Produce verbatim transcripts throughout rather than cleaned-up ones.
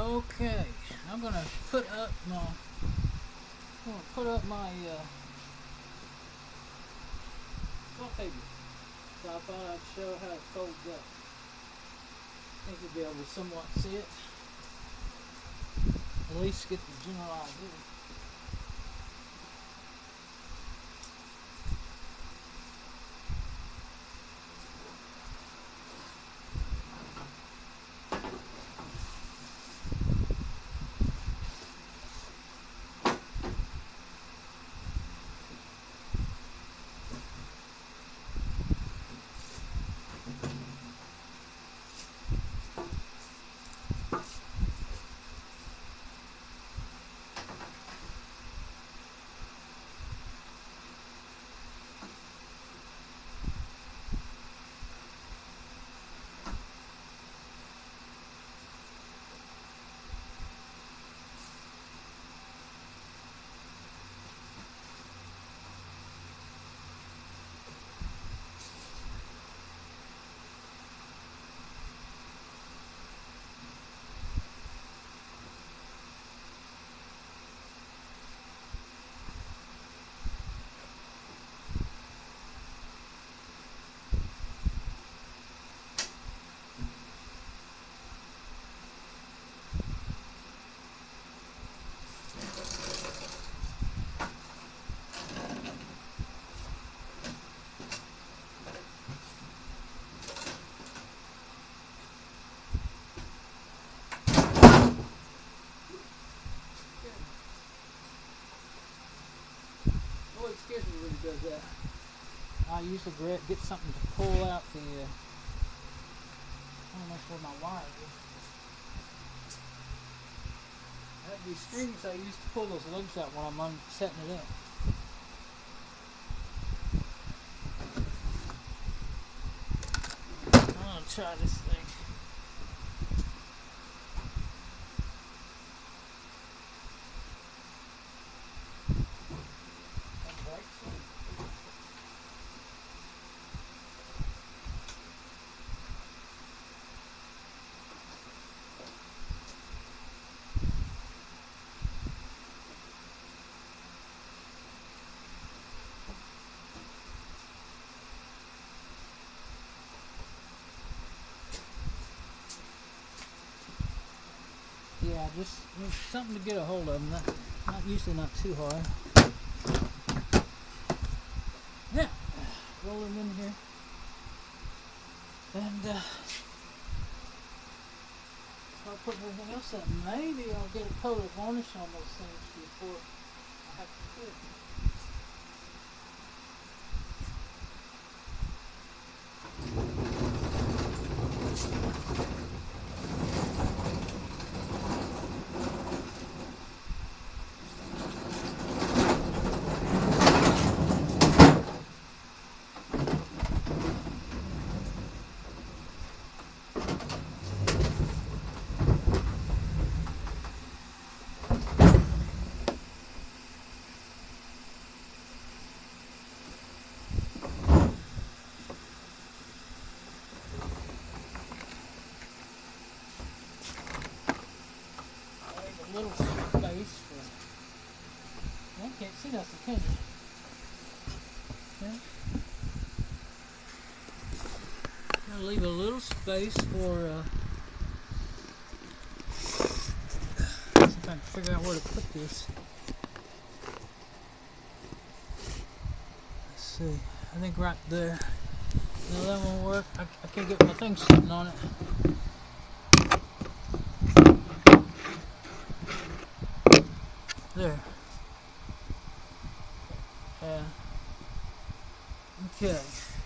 Okay, I'm gonna put up my I'm gonna put up my uh, saute board. So I thought I'd show how it folds up. I think you'll be able to somewhat see it. At least get the general idea. It scares me when it does that. I usually get something to pull out the, uh, I don't know where my wire is. I have these strings I use to pull those lugs out when I'm setting it up. I'm going to try this thing. Yeah, just something to get a hold of them. Not, not usually not too hard. Now, roll them in here, and uh, I'll put everything else up. Maybe I'll get a coat of varnish on those things before I have to quit. Little space for, well, you can't see nothing, can you? Okay. Gotta leave a little space for, uh, see if I can figure out where to put this. Let's see, I think right there. No, that won't work. I, I can't get my thing sitting on it. There. Yeah. Okay.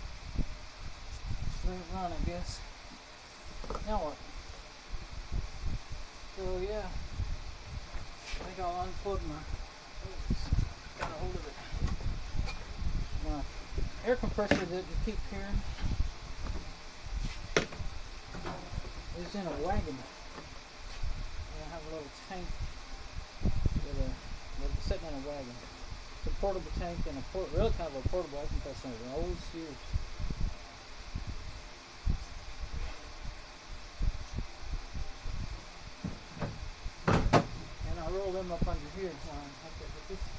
Let it run, I guess. Now what? So yeah. I think I'll unplug my. Got a hold of it. My air compressor that you keep hearing is in a wagon. And I have a little tank. We're sitting in a wagon. It's a portable tank and a port, really kind of a portable air compressor. An old Sears. roll them up under here. Line. Okay, but this.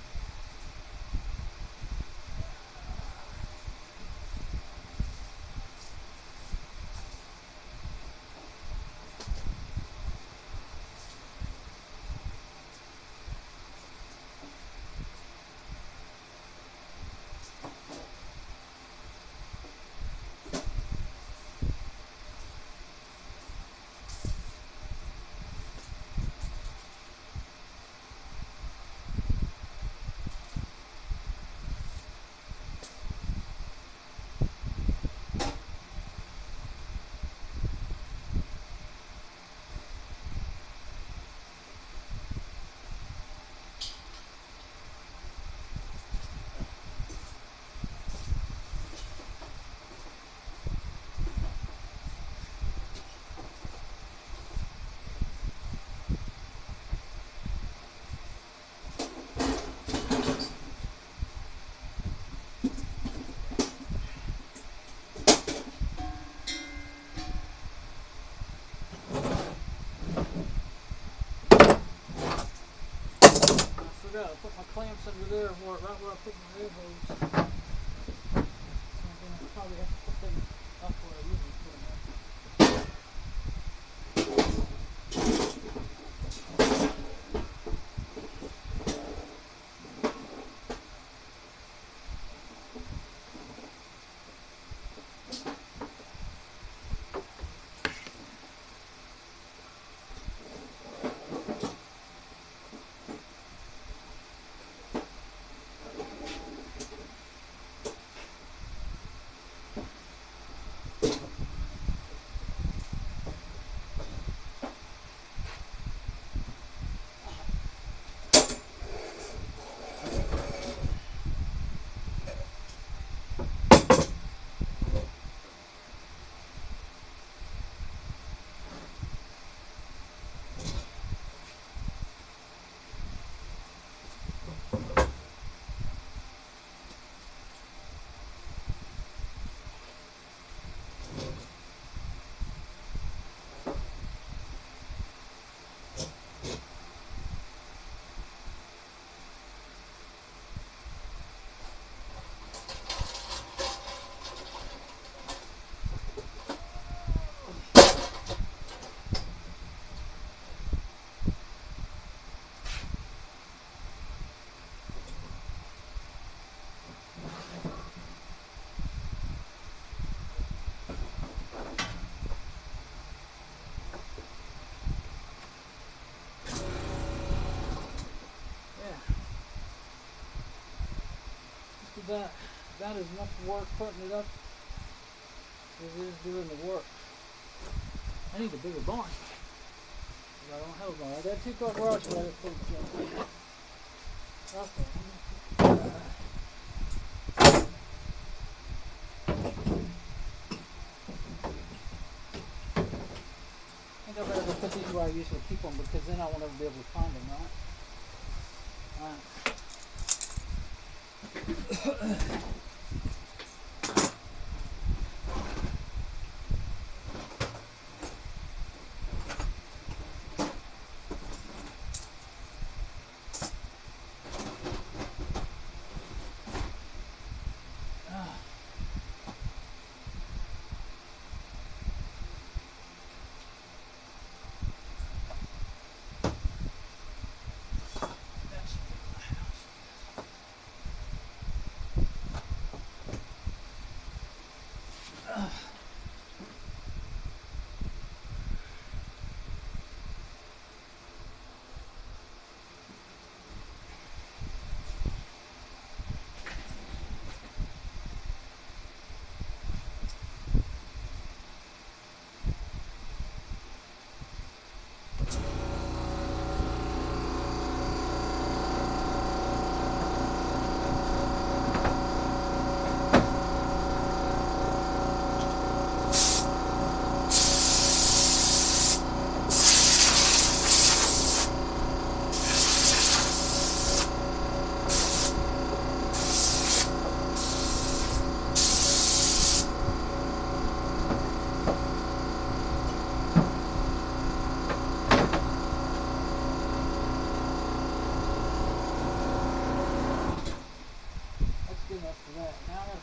I put my clamps under there, where, right where I put my air hose. So I'm going to probably have to put them up where I usually put them up. That, that is much work putting it up as it is doing the work. I need a bigger barn. I don't have a barn. I got a two-car garage, but I got full of junk. Okay. I think I better go put these where I usually keep them, because then I won't ever be able to find them, right? Alright.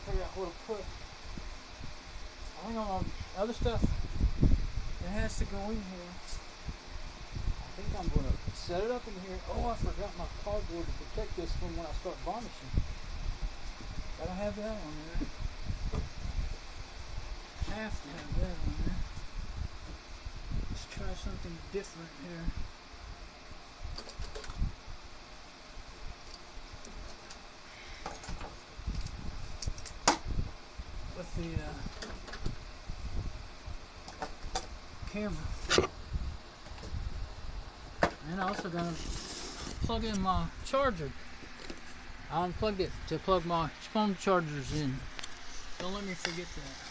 figure out where to put. I think on other stuff, it has to go in here. I think I'm going to set it up in here. Oh, I forgot my cardboard to protect this from when I start varnishing. Gotta have that on there. Have to have that on there. Let's try something different here. With the uh, camera. And I also gotta plug in my charger. I unplugged it to plug my phone chargers in. Don't let me forget that.